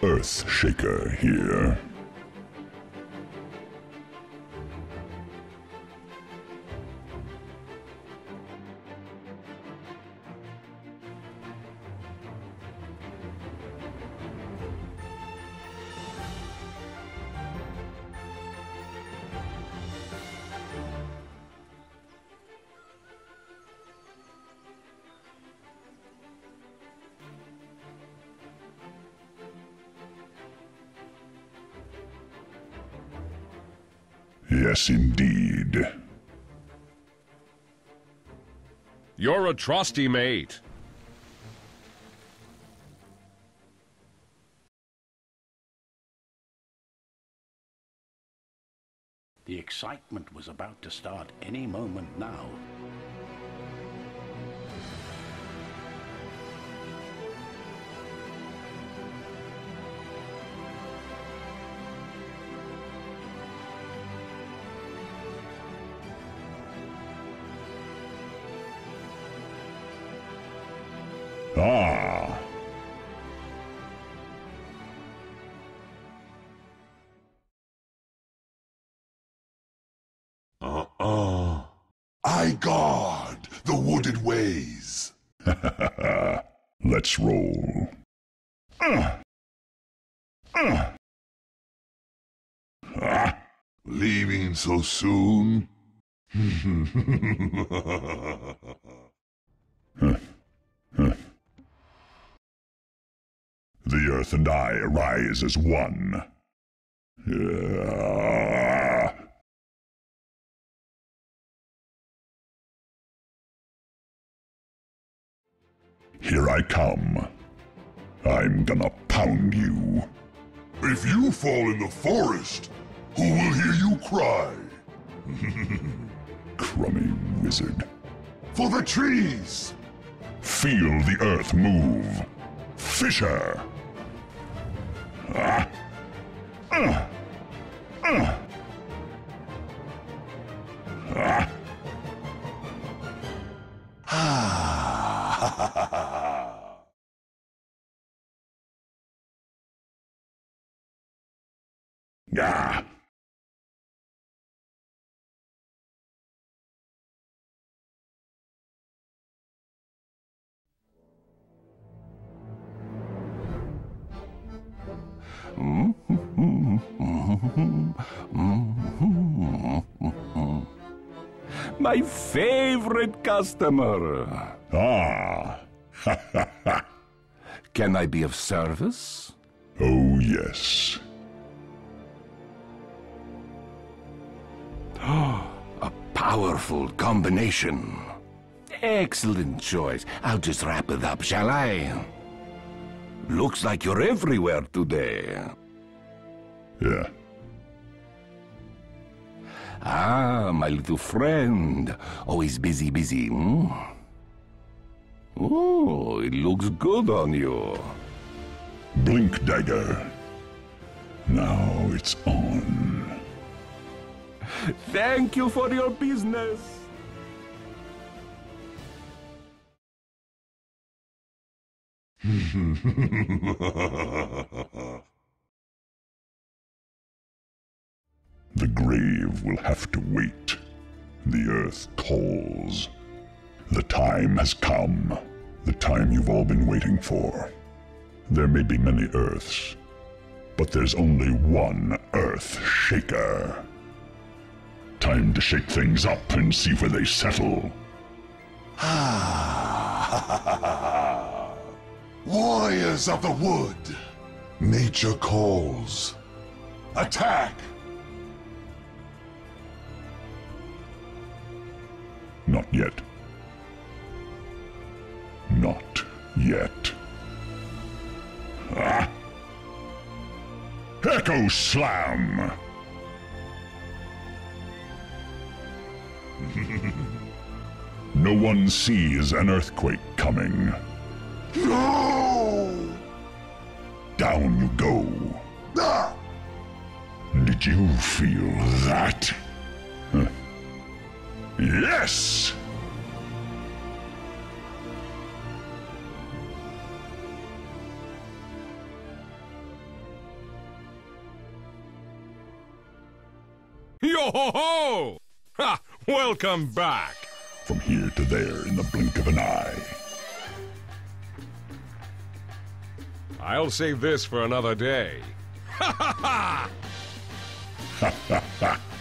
Earth Shaker here. Yes, indeed. You're a trusty mate. The excitement was about to start any moment now. Ah! I guard the wooded ways. Let's roll. Leaving so soon? The Earth and I arise as one. Here I come. I'm gonna pound you. If you fall in the forest, who will hear you cry? Crummy wizard. For the trees! Feel the Earth move. Fisher! Ah! My favorite customer. Ah! Can I be of service? Oh, yes. A powerful combination. Excellent choice. I'll just wrap it up, shall I? Looks like you're everywhere today. Yeah. Ah, my little friend. Always busy, hmm? Oh, it looks good on you. Blink dagger. Now it's on. Thank you for your business. The grave will have to wait. The Earth calls. The time has come. The time you've all been waiting for. There may be many Earths, but there's only one Earth Shaker. Time to shake things up and see where they settle. Warriors of the wood! Nature calls. Attack! Not yet. Not yet. Ah! Echo Slam! No one sees an earthquake coming. No! Down you go. Ah! Did you feel that? Huh. Yes! Ho, ho, ho! Ha! Welcome back! From here to there in the blink of an eye. I'll save this for another day. Ha ha ha! Ha ha ha!